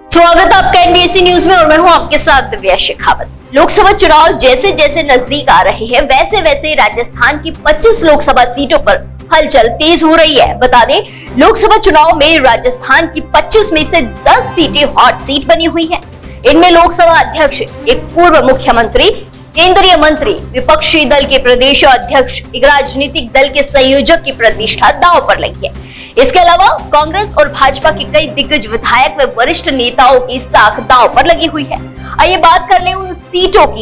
स्वागत है आपका एनबीसी न्यूज में और मैं हूं आपके साथ दिव्या शेखावत। लोकसभा चुनाव जैसे जैसे नजदीक आ रहे हैं वैसे वैसे राजस्थान की 25 लोकसभा सीटों पर हलचल तेज हो रही है। बता दें, लोकसभा चुनाव में राजस्थान की 25 में से 10 सीटें हॉट सीट बनी हुई हैं। इनमें लोकसभा अध्यक्ष, एक पूर्व मुख्यमंत्री, केंद्रीय मंत्री, विपक्षी दल के प्रदेश अध्यक्ष, एक राजनीतिक दल के संयोजक की प्रतिष्ठा दांव पर लगी है। इसके अलावा कांग्रेस और भाजपा के कई दिग्गज विधायक व वरिष्ठ नेताओं की साख दांव पर लगी हुई है। आइए बात कर लें उन सीटों की।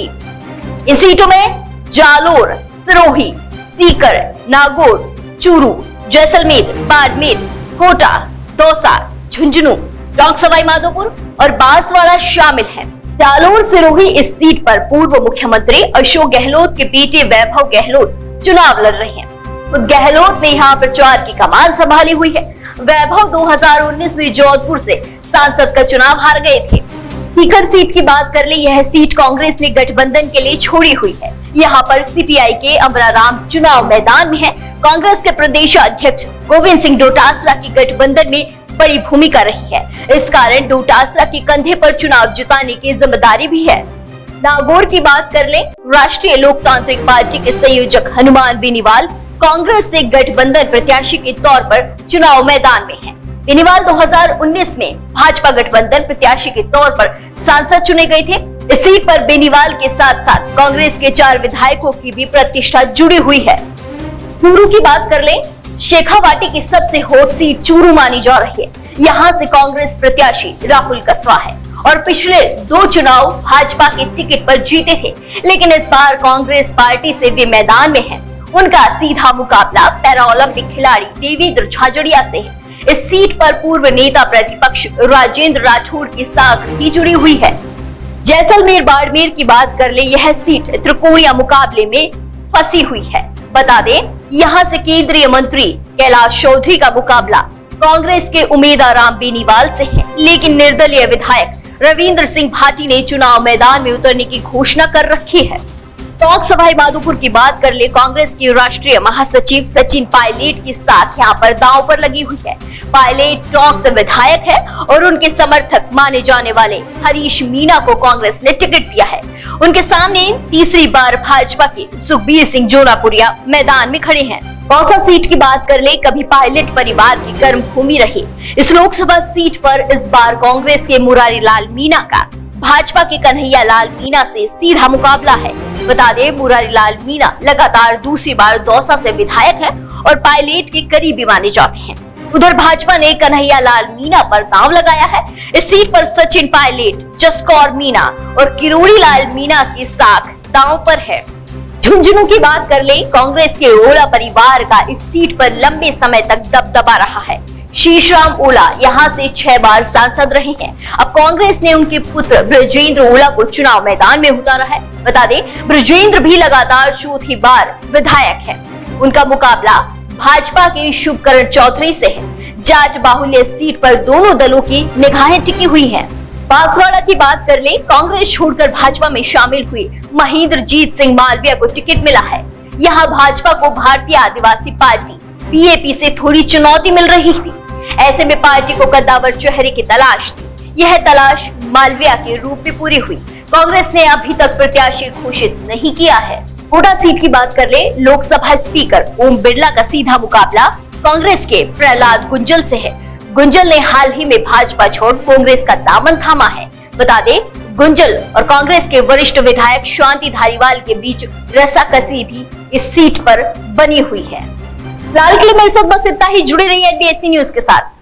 इन सीटों में जालोर, सिरोही, सीकर, नागौर, चूरू, जैसलमेर, बाड़मेर, कोटा, दौसा, झुंझुनू, टोंक सवाई माधोपुर और बांसवाड़ा शामिल है। जालोर सिरोही इस सीट पर पूर्व मुख्यमंत्री अशोक गहलोत के बेटे वैभव गहलोत चुनाव लड़ रहे हैं। गहलोत ने यहाँ प्रचार की कमान संभाली हुई है। वैभव 2019 में जोधपुर से सांसद का चुनाव हार गए थे। सीकर सीट की बात कर ले, यह सीट कांग्रेस ने गठबंधन के लिए छोड़ी हुई है। यहाँ पर सीपीआई के अमराराम चुनाव मैदान में है। कांग्रेस के प्रदेश अध्यक्ष गोविंद सिंह डोटासरा की गठबंधन में बड़ी भूमिका रही है। इस कारण डोटासरा के कंधे पर चुनाव जिताने की जिम्मेदारी भी है। नागौर की बात कर ले, राष्ट्रीय लोकतांत्रिक पार्टी के संयोजक हनुमान बेनीवाल कांग्रेस से गठबंधन प्रत्याशी के तौर पर चुनाव मैदान में है। बेनीवाल 2019 में भाजपा गठबंधन प्रत्याशी के तौर पर सांसद चुने गए थे। इस सीट पर बेनीवाल के साथ साथ कांग्रेस के 4 विधायकों की भी प्रतिष्ठा जुड़ी हुई है। चूरू की बात कर ले, शेखावाटी की सबसे हॉट सीट चूरू मानी जा रही है। यहाँ से कांग्रेस प्रत्याशी राहुल कसवा है और पिछले 2 चुनाव भाजपा के टिकट पर जीते थे, लेकिन इस बार कांग्रेस पार्टी से वे मैदान में है। उनका सीधा मुकाबला पैरा ओलंपिक खिलाड़ी देवेंद्र झाझड़िया से है। इस सीट पर पूर्व नेता प्रतिपक्ष राजेंद्र राठौड़ की साख भी जुड़ी हुई है। जैसलमेर बाड़मेर की बात कर ले, यह सीट त्रिकोणीय मुकाबले में फंसी हुई है। बता दें, यहाँ से केंद्रीय मंत्री कैलाश चौधरी का मुकाबला कांग्रेस के उम्मीदवार बेनीवाल से है, लेकिन निर्दलीय विधायक रविंद्र सिंह भाटी ने चुनाव मैदान में उतरने की घोषणा कर रखी है। टोंक सवाई माधोपुर की बात कर ले, कांग्रेस की राष्ट्रीय महासचिव सचिन पायलट की साथ यहाँ पर दांव पर लगी हुई है। पायलट टोंक से विधायक है और उनके समर्थक माने जाने वाले हरीश मीणा को कांग्रेस ने टिकट दिया है। उनके सामने तीसरी बार भाजपा के सुखबीर सिंह जोनापुरिया मैदान में खड़े हैं। दौसा सीट की बात कर ले, कभी पायलट परिवार की कर्म भूमि रही। इस लोकसभा सीट पर इस बार कांग्रेस के मुरारी लाल मीणा का भाजपा के कन्हैया लाल मीणा से सीधा मुकाबला है। बता दें, मुरारी लाल मीणा लगातार दूसरी बार दौसा से विधायक है और पायलट के करीबी माने जाते हैं। उधर भाजपा ने कन्हैया लाल मीणा पर दांव लगाया है। इस सीट पर सचिन पायलट, जसकौर मीणा और किरोड़ी लाल मीणा की साख दांव पर है। झुंझुनू की बात कर ले, कांग्रेस के ओला परिवार का इस सीट पर लंबे समय तक दबदबा रहा है। शीशराम ओला यहाँ से 6 बार सांसद रहे हैं। अब कांग्रेस ने उनके पुत्र ब्रजेंद्र ओला को चुनाव मैदान में उतारा है। बता दें, ब्रजेंद्र भी लगातार 4थी बार विधायक है। उनका मुकाबला भाजपा के शुभकरण चौधरी से है। जाट बाहुल्य सीट पर दोनों दलों की निगाहें टिकी हुई हैं। बांसवाड़ा की बात कर ले, कांग्रेस छोड़कर भाजपा में शामिल हुई महेंद्रजीत सिंह मालविया को टिकट मिला है। यहाँ भाजपा को भारतीय आदिवासी पार्टी बीएपी से थोड़ी चुनौती मिल रही थी। ऐसे में पार्टी को कद्दावर चेहरे की तलाश थी। यह तलाश मालविया के रूप में पूरी हुई। कांग्रेस ने अभी तक प्रत्याशी घोषित नहीं किया है। कोटा सीट की बात कर ले, लोकसभा स्पीकर ओम बिरला का सीधा मुकाबला कांग्रेस के प्रहलाद गुंजल से है। गुंजल ने हाल ही में भाजपा छोड़ कांग्रेस का दामन थामा है। बता दें, गुंजल और कांग्रेस के वरिष्ठ विधायक शांति धारीवाल के बीच रस्साकसी भी इस सीट पर बनी हुई है। फिलहाल के लिए मेरे साथ बस इतना ही। जुड़े रहिए एनबीसी न्यूज के साथ।